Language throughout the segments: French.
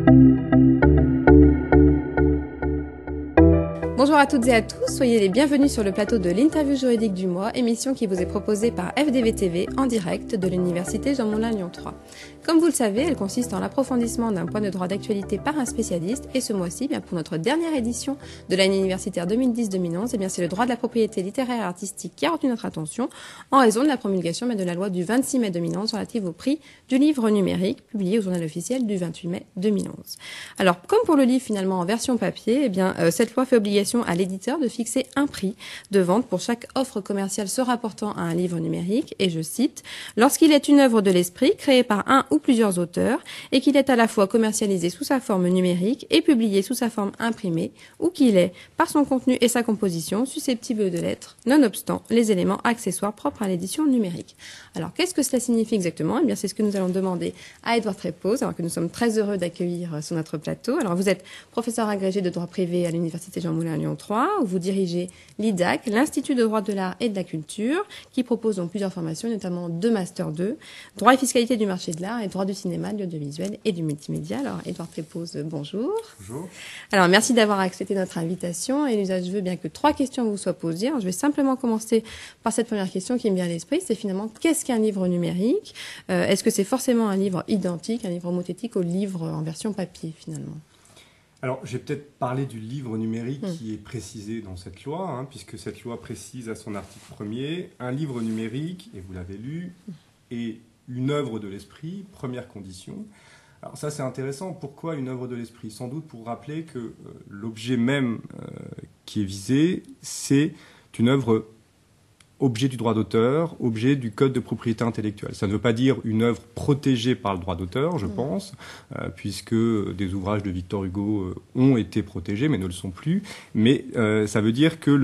Bonjour à toutes et à tous, soyez les bienvenus sur le plateau de l'interview juridique du mois, émission qui vous est proposée par FDV TV en direct de l'université Jean Moulin Lyon 3. Comme vous le savez, elle consiste en l'approfondissement d'un point de droit d'actualité par un spécialiste, et ce mois-ci, pour notre dernière édition de l'année universitaire 2010-2011, c'est le droit de la propriété littéraire et artistique qui a retenu notre attention en raison de la promulgation de la loi du 26 mai 2011 relative au prix du livre numérique, publié au journal officiel du 28 mai 2011. Alors, comme pour le livre finalement en version papier, cette loi fait obligation à l'éditeur de fixer un prix de vente pour chaque offre commerciale se rapportant à un livre numérique, et je cite, « Lorsqu'il est une œuvre de l'esprit créée par un ou plusieurs auteurs et qu'il est à la fois commercialisé sous sa forme numérique et publié sous sa forme imprimée, ou qu'il est, par son contenu et sa composition, susceptible de l'être, nonobstant les éléments accessoires propres à l'édition numérique. » Alors, qu'est-ce que cela signifie exactement ? Eh bien, c'est ce que nous allons demander à Édouard Trépose, alors que nous sommes très heureux d'accueillir sur notre plateau. Alors, vous êtes professeur agrégé de droit privé à l'université Jean Moulin Lyon 3, où vous dirigez l'IDAC, l'Institut de droit de l'art et de la culture, qui propose donc plusieurs formations, notamment deux Master 2, droit et fiscalité du marché de l'art et droit du cinéma, de l'audiovisuel et du multimédia. Alors, Édouard Trépose, bonjour. Bonjour. Alors, merci d'avoir accepté notre invitation. Et l'usage veut bien que 3 questions vous soient posées. Alors, je vais simplement commencer par cette première question qui me vient à l'esprit. C'est finalement, qu'est-ce qu'un livre numérique ? Est-ce que c'est forcément un livre identique, un livre homothétique au livre en version papier, finalement ? Alors, j'ai peut-être parlé du livre numérique qui est précisé dans cette loi, puisque cette loi précise à son article 1er, un livre numérique, et vous l'avez lu, est une œuvre de l'esprit, première condition. Alors ça, c'est intéressant. Pourquoi une œuvre de l'esprit ? Sans doute pour rappeler que l'objet même qui est visé, c'est une œuvre objet du droit d'auteur, objet du code de propriété intellectuelle. Ça ne veut pas dire une œuvre protégée par le droit d'auteur, je pense, puisque des ouvrages de Victor Hugo ont été protégés, mais ne le sont plus. Mais ça veut dire que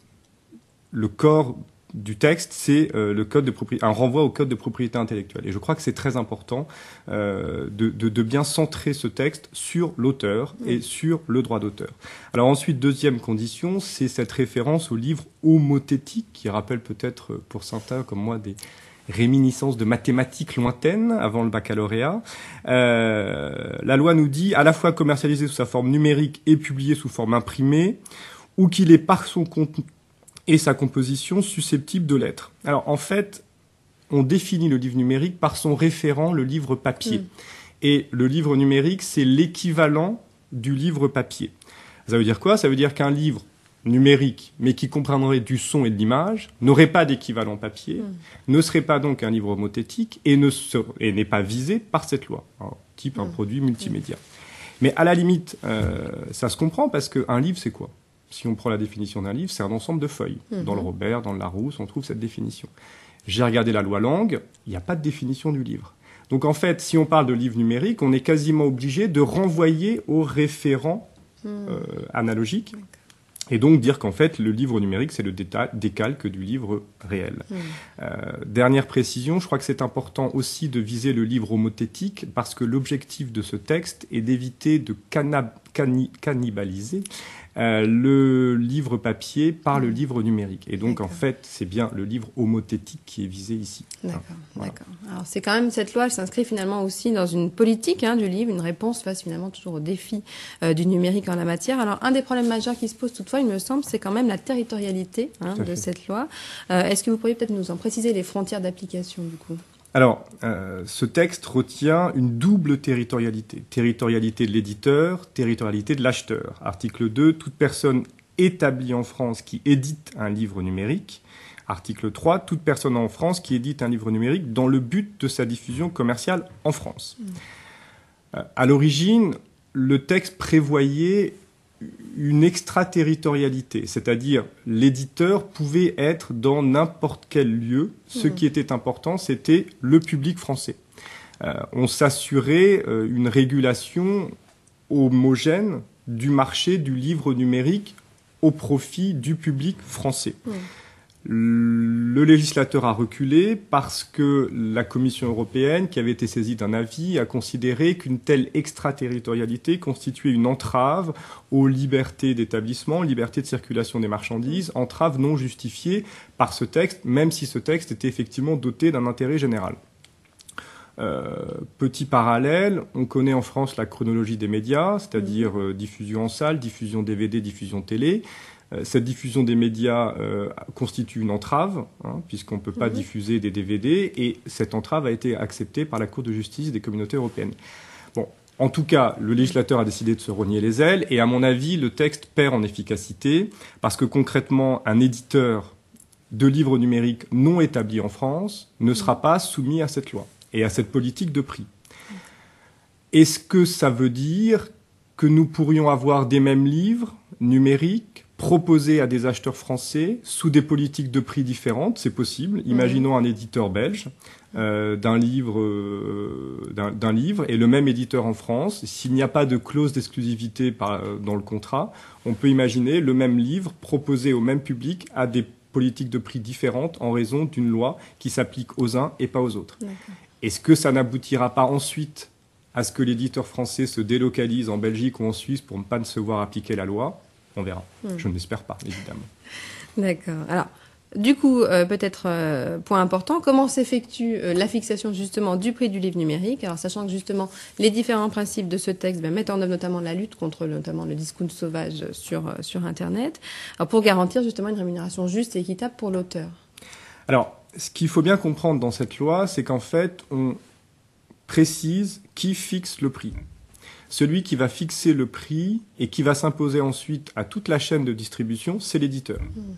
le corps du texte, c'est un renvoi au code de propriété intellectuelle. Et je crois que c'est très important de bien centrer ce texte sur l'auteur et sur le droit d'auteur. Alors ensuite, deuxième condition, c'est cette référence au livre homothétique, qui rappelle peut-être pour certains comme moi des réminiscences de mathématiques lointaines avant le baccalauréat. La loi nous dit à la fois commercialisé sous sa forme numérique et publié sous forme imprimée, ou qu'il est par son contenu et sa composition susceptible de l'être. Alors, en fait, on définit le livre numérique par son référent, le livre papier. Et le livre numérique, c'est l'équivalent du livre papier. Ça veut dire quoi ? Ça veut dire qu'un livre numérique, mais qui comprendrait du son et de l'image, n'aurait pas d'équivalent papier, ne serait pas donc un livre homothétique et n'est pas visé par cette loi, type un produit multimédia. Mais à la limite, ça se comprend parce qu'un livre, c'est quoi ? Si on prend la définition d'un livre, c'est un ensemble de feuilles. Dans le Robert, dans le Larousse, on trouve cette définition. J'ai regardé la loi langue, il n'y a pas de définition du livre. Donc en fait, si on parle de livre numérique, on est quasiment obligé de renvoyer au référent analogique. Et donc dire qu'en fait, le livre numérique, c'est le décalque du livre réel. Dernière précision, je crois que c'est important aussi de viser le livre homothétique, parce que l'objectif de ce texte est d'éviter de cannibaliser le livre papier par le livre numérique. Et donc, en fait, c'est bien le livre homothétique qui est visé ici. D'accord. Alors, c'est quand même, cette loi, elle s'inscrit finalement aussi dans une politique du livre, une réponse face finalement toujours au défi du numérique en la matière. Alors, un des problèmes majeurs qui se pose toutefois, il me semble, c'est quand même la territorialité de cette loi. Est-ce que vous pourriez peut-être nous en préciser les frontières d'application, du coup ? Alors, ce texte retient une double territorialité. Territorialité de l'éditeur, territorialité de l'acheteur. Article 2, toute personne établie en France qui édite un livre numérique. Article 3, toute personne en France qui édite un livre numérique dans le but de sa diffusion commerciale en France. À l'origine, le texte prévoyait une extraterritorialité, c'est-à-dire l'éditeur pouvait être dans n'importe quel lieu. Ce qui était important, c'était le public français. On s'assurait une régulation homogène du marché du livre numérique au profit du public français. Le législateur a reculé parce que la Commission européenne, qui avait été saisie d'un avis, a considéré qu'une telle extraterritorialité constituait une entrave aux libertés d'établissement, liberté de circulation des marchandises, entrave non justifiée par ce texte, même si ce texte était effectivement doté d'un intérêt général. Petit parallèle, on connaît en France la chronologie des médias, c'est-à-dire diffusion en salle, diffusion DVD, diffusion télé. Cette diffusion des médias constitue une entrave, puisqu'on ne peut pas diffuser des DVD, et cette entrave a été acceptée par la Cour de justice des communautés européennes. Bon, en tout cas, le législateur a décidé de se rogner les ailes, et à mon avis, le texte perd en efficacité, parce que concrètement, un éditeur de livres numériques non établi en France ne sera pas soumis à cette loi et à cette politique de prix. Est-ce que ça veut dire que nous pourrions avoir des mêmes livres numériques proposés à des acheteurs français sous des politiques de prix différentes? C'est possible. Imaginons un éditeur belge d'un livre et le même éditeur en France. S'il n'y a pas de clause d'exclusivité dans le contrat, on peut imaginer le même livre proposé au même public à des politiques de prix différentes en raison d'une loi qui s'applique aux uns et pas aux autres. Est-ce que ça n'aboutira pas ensuite à ce que l'éditeur français se délocalise en Belgique ou en Suisse pour ne pas se voir appliquer la loi? On verra. Je ne l'espère pas, évidemment. D'accord. Alors, du coup, peut-être point important, comment s'effectue la fixation justement du prix du livre numérique? Alors, sachant que justement les différents principes de ce texte mettent en œuvre notamment la lutte contre notamment le discount sauvage sur Internet, alors, pour garantir justement une rémunération juste et équitable pour l'auteur. Alors, ce qu'il faut bien comprendre dans cette loi, c'est qu'en fait, on précise qui fixe le prix. Celui qui va fixer le prix et qui va s'imposer ensuite à toute la chaîne de distribution, c'est l'éditeur.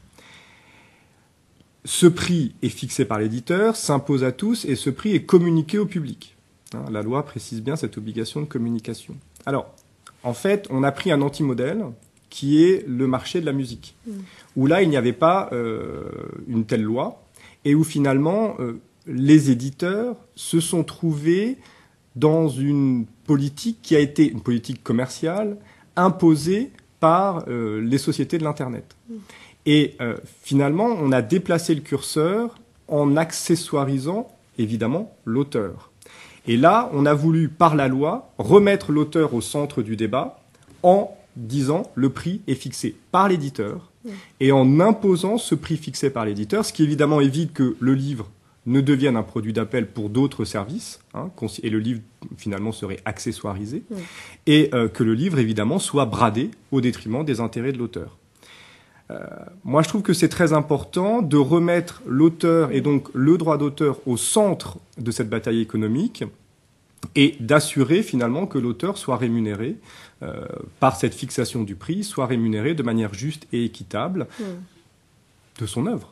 Ce prix est fixé par l'éditeur, s'impose à tous, et ce prix est communiqué au public. La loi précise bien cette obligation de communication. Alors, en fait, on a pris un anti-modèle qui est le marché de la musique, où là, il n'y avait pas une telle loi, et où finalement, les éditeurs se sont trouvés dans une politique qui a été une politique commerciale imposée par les sociétés de l'Internet. Et finalement, on a déplacé le curseur en accessoirisant, évidemment, l'auteur. Et là, on a voulu, par la loi, remettre l'auteur au centre du débat en disant le prix est fixé par l'éditeur et en imposant ce prix fixé par l'éditeur, ce qui évidemment évite que le livre ne devienne un produit d'appel pour d'autres services, et le livre finalement serait accessoirisé, et que le livre évidemment soit bradé au détriment des intérêts de l'auteur. Moi je trouve que c'est très important de remettre l'auteur et donc le droit d'auteur au centre de cette bataille économique et d'assurer finalement que l'auteur soit rémunéré par cette fixation du prix, soit rémunéré de manière juste et équitable de son œuvre.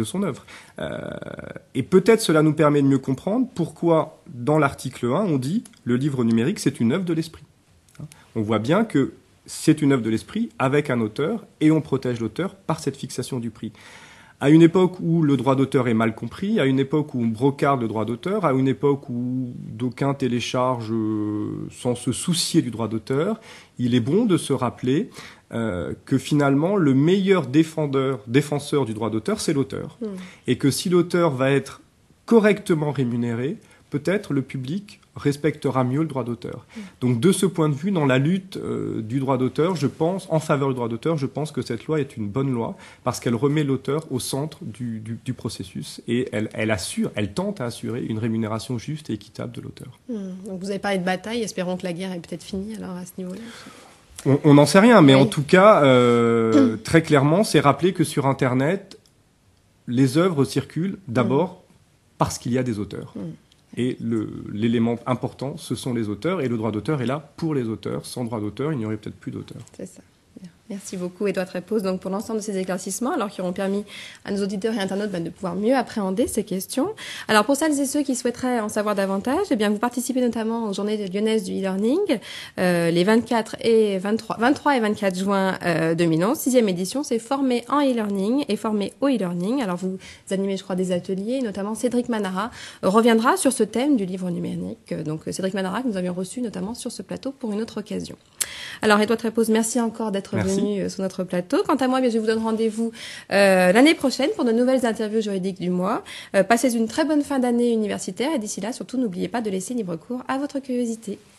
Et peut-être cela nous permet de mieux comprendre pourquoi, dans l'article 1, on dit « le livre numérique, c'est une œuvre de l'esprit ». On voit bien que c'est une œuvre de l'esprit avec un auteur, et on protège l'auteur par cette fixation du prix. À une époque où le droit d'auteur est mal compris, à une époque où on brocarde le droit d'auteur, à une époque où d'aucuns téléchargent sans se soucier du droit d'auteur, il est bon de se rappeler que finalement, le meilleur défenseur du droit d'auteur, c'est l'auteur. Et que si l'auteur va être correctement rémunéré, peut-être le public respectera mieux le droit d'auteur. Donc de ce point de vue, dans la lutte du droit d'auteur, je pense, en faveur du droit d'auteur, je pense que cette loi est une bonne loi parce qu'elle remet l'auteur au centre du processus et elle tente à assurer une rémunération juste et équitable de l'auteur. Donc vous avez parlé de bataille, espérons que la guerre est peut-être finie alors à ce niveau-là. On n'en sait rien, mais en tout cas, très clairement, c'est rappeler que sur Internet, les œuvres circulent d'abord parce qu'il y a des auteurs. Et l'élément important, ce sont les auteurs, et le droit d'auteur est là pour les auteurs. Sans droit d'auteur, il n'y aurait peut-être plus d'auteurs. C'est ça. Bien. Merci beaucoup, Édouard Trépose, donc pour l'ensemble de ces éclaircissements, alors qui auront permis à nos auditeurs et internautes de pouvoir mieux appréhender ces questions. Alors pour celles et ceux qui souhaiteraient en savoir davantage, eh bien vous participez notamment aux journées lyonnaises du e-learning, les 23 et 24 juin 2011, 6e édition, c'est formé en e-learning et formé au e-learning. Alors vous animez, je crois, des ateliers, notamment Cédric Manara reviendra sur ce thème du livre numérique. Donc Cédric Manara que nous avions reçu notamment sur ce plateau pour une autre occasion. Alors Édouard Trépose, merci encore d'être venu sur notre plateau. Quant à moi, je vous donne rendez-vous l'année prochaine pour de nouvelles interviews juridiques du mois. Passez une très bonne fin d'année universitaire et d'ici là, surtout, n'oubliez pas de laisser libre cours à votre curiosité.